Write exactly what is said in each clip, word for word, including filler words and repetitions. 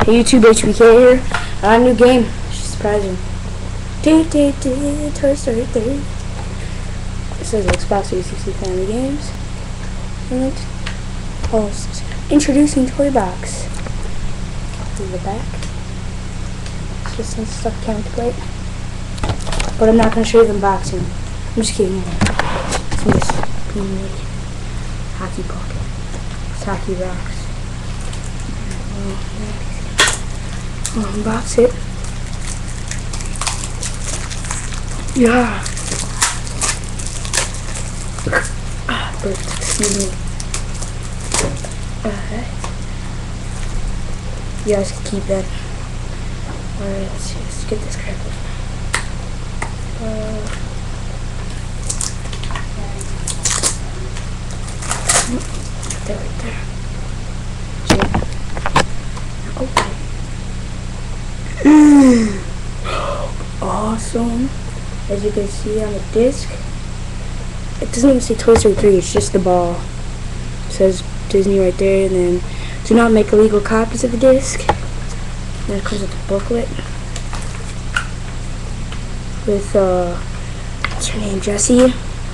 Hey YouTube, H B K here. Uh, new game. She's surprising. Do, do, do, Toy Story three. It says Xbox three sixty Family Games. And post. Introducing Toy Box. To the back. It's just some stuff counterplate. But I'm not going to show you the unboxing. I'm just kidding. It's this Premier Hockey Puck. It's Hockey Rocks. I'll unbox it. Yeah. Ah, but excuse me. Alright. You guys can keep that. Alright, let's see. Let's get this crap off. Uh, there, right there. Okay. Awesome. As you can see on the disc, it doesn't even say Toy Story three, it's just the ball. It says Disney right there, and then do not make illegal copies of the disc. And then it comes with a booklet with, uh, what's her name, Jessie,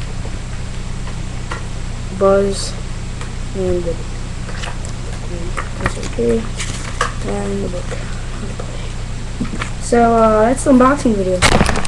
Buzz, and the Toy Story three. And the book. So, uh, that's the unboxing video.